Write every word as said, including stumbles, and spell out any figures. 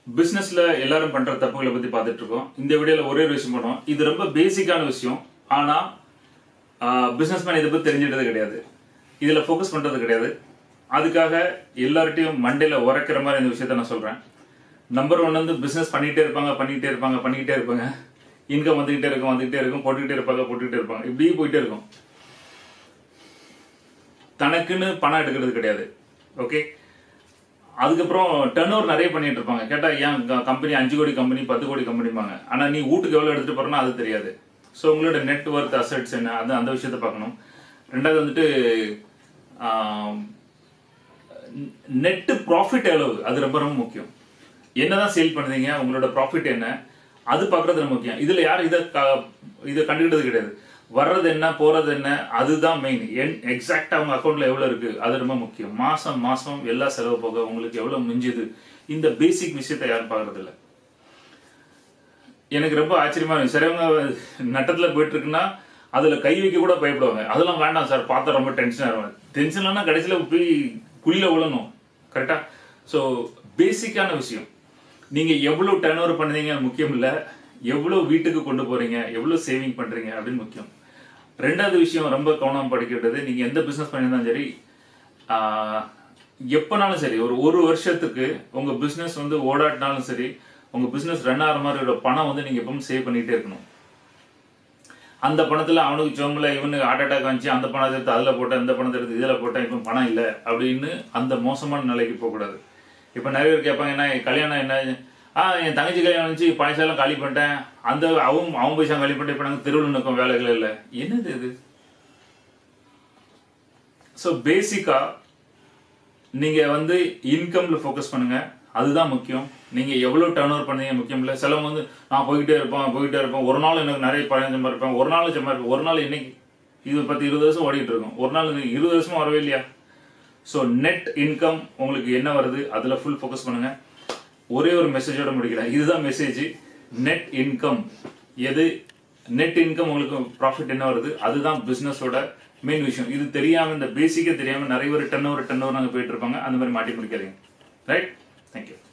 பிசினஸ்ல எல்லாரும் பண்ற தப்புகளை பத்தி பார்த்துட்டு இருக்கோம். இந்த வீடியோல ஒரே ஒரு விஷயம் பண்ணுவோம். இது ரொம்ப பேசிக்கான விஷயம். ஆனா பிசினஸ் மேன் இதை பத்தி தெரிஞ்சிட்டது கிடையாது, இதுல போக்கஸ் பண்றது கிடையாது. அதுக்காக எல்லார்ட்டையும் மண்டையில உரைக்கிற மாதிரி இந்த விஷயத்த நான் சொல்றேன். நம்பர் ஒன் வந்து பிசினஸ் பண்ணிட்டே இருப்பாங்க பண்ணிக்கிட்டே இருப்பாங்க பண்ணிக்கிட்டே இருப்பாங்க இன்கம் வந்துகிட்டே இருக்கும் வந்துகிட்டே இருக்கும் போட்டுக்கிட்டே இருப்பாங்க போட்டுக்கிட்டே இருப்பாங்க இப்படியே போயிட்டே இருக்கும். தனக்குன்னு பணம் எடுக்கிறது கிடையாது. ஓகே, அதுக்கப்புறம் டர்ன் ஓவர் நிறைய பண்ணிட்டு இருப்பாங்க. கேட்டா ஏன் கம்பெனி அஞ்சு கோடி கம்பெனி பத்து கோடி கம்பெனிப்பாங்க. ஆனா நீ வீட்டுக்கு எவ்வளவு எடுத்துட்டு போறனா அது தெரியாது. ஸோ உங்களோட நெட் ஒர்த் அசெட்ஸ் என்ன அது அந்த விஷயத்த பார்க்கணும். ரெண்டாவது வந்துட்டு நெட் ப்ராஃபிட் எவ்வளவு அது ரொம்ப ரொம்ப முக்கியம். என்னதான் சேல் பண்ணுறீங்க, உங்களோட ப்ராஃபிட் என்ன அது பார்க்கறது ரொம்ப முக்கியம். இதுல யாரும் இதை இதை கண்டுக்கிட்டது கிடையாது. வர்றது என்ன போறது என்ன அதுதான் மெயின். எக்ஸாக்டா அவங்க அக்கௌண்ட்ல எவ்வளவு இருக்கு அது ரொம்ப முக்கியம். மாசம் மாசம் எல்லா செலவு போக உங்களுக்கு எவ்வளவு மிஞ்சுது இந்த பேசிக் விஷயத்த யாரும் பாக்குறது இல்லை. எனக்கு ரொம்ப ஆச்சரியமா இருக்கு. சிலவங்க நட்டத்துல போயிட்டு இருக்குன்னா அதுல கை வைக்க கூட பயப்படுவாங்க. அதெல்லாம் வேண்டாம் சார், பார்த்தா ரொம்ப டென்ஷன் ஆகும். டென்ஷன்லாம் கடைசியில போய் குழியில விழணும். கரெக்டா? ஸோ பேசிக்கான விஷயம், நீங்க எவ்வளவு டர்ன் ஓவர் பண்ணுறீங்க முக்கியம் இல்லை, எவ்வளவு வீட்டுக்கு கொண்டு போறீங்க எவ்வளவு சேவிங் பண்றீங்க அப்படின்னு முக்கியம். ரெண்டாவது விஷயம் ரொம்ப கவனம் படிக்கிறது, நீங்க எந்த பிசினஸ் பண்ணியிருந்தாலும் சரி எப்பனாலும் சரி ஒரு ஒரு வருஷத்துக்கு உங்க பிசினஸ் வந்து ஓடாட்டினாலும் சரி உங்க பிசினஸ் ரன் ஆகிற மாதிரி பணம் வந்து நீங்க எப்பவும் சேவ் பண்ணிட்டே இருக்கணும். அந்த பணத்துல அவனுக்கு சோம்பல இவனுக்கு ஹார்ட் அட்டாக் வந்துச்சு, அந்த பணத்தை எடுத்து அதுல போட்டேன் இந்த பணத்தை எடுத்து இதுல போட்டேன் இப்ப பணம் இல்லை அப்படின்னு அந்த மோசமான நிலைக்கு போகக்கூடாது. இப்ப நிறைய பேர் கேட்பாங்க என்ன கல்யாணம் என்ன, ஆஹ் என் தங்கச்சி கல்யாணம் வந்துச்சு பைசாலாம் காலி பண்ணிட்டேன், அந்த அவங்க அவங்க பைசா காலி பண்ணிட்டு இப்ப நாங்கள் தெருவில் நிற்கும் வேலைகள் இல்லை. என்னது இது? ஸோ பேசிக்கா நீங்க வந்து இன்கம்ல ஃபோக்கஸ் பண்ணுங்க, அதுதான் முக்கியம். நீங்க எவ்வளவு டர்ன் ஓவர் பண்ணீங்க முக்கியம் இல்லை. சிலவங்க வந்து நான் போய்கிட்டே இருப்பேன் போய்கிட்டே இருப்பேன் ஒரு நாள் எனக்கு நிறைய பணம் சம்பாதிப்பேன் ஒரு நாள் சம்பாதிப்பேன் ஒரு நாள் இன்னைக்கு இது பத்து இருபது வருஷம் ஓடிட்டு இருக்கும், ஒரு நாள் இருபது வருஷமா வரவே இல்லையா? ஸோ நெட் இன்கம் உங்களுக்கு என்ன வருது அதுல ஃபுல் ஃபோக்கஸ் பண்ணுங்க. ஒரே ஒரு மெசேஜோட முடிக்கிறேன், இதுதான் மெசேஜ். நெட் இன்கம் எது, நெட் இன்கம் உங்களுக்கு ப்ராஃபிட் என்ன வருது அதுதான் பிசினஸோட மெயின் விஷயம். இது தெரியாம இந்த பேசிக்கே தெரியாம நிறைய பேர் டர்ன் ஓவர் டர்ன் ஓவர் நாங்கள் போயிட்டு இருப்பாங்க. அந்த மாதிரி மாட்டி முடிக்காதீங்க. ரைட்? தேங்க்யூ.